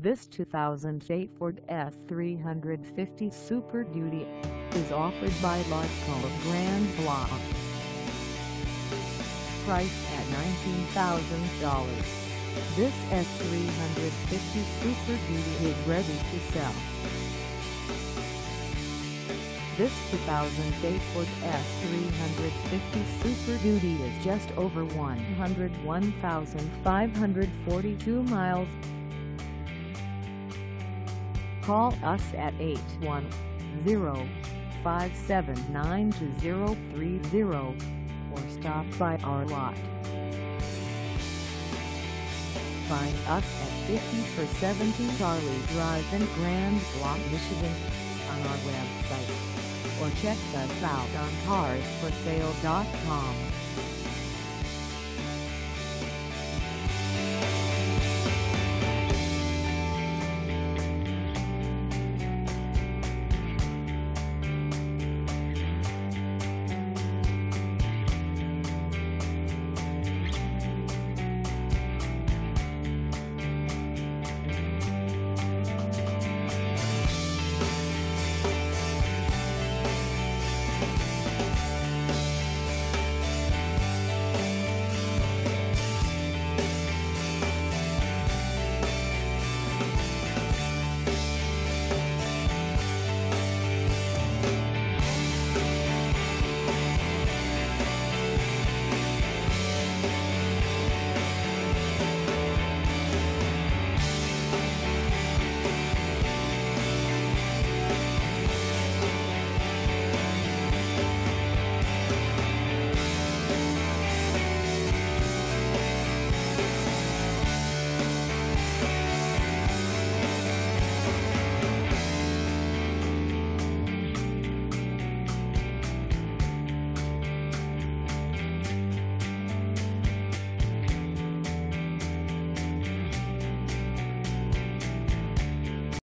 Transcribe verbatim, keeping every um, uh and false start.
This two thousand eight Ford F three fifty Super Duty is offered by Lardco of Grand Blanc. Priced at nineteen thousand dollars, this F three fifty Super Duty is ready to sell. This two thousand eight Ford F three fifty Super Duty is just over one hundred one thousand five hundred forty-two miles. Call us at eight one zero, five seven nine, two zero three zero or stop by our lot. Find us at fifty for seventy Charlie Drive in Grand Blanc, Michigan on our website, or check us out on cars for sale dot com.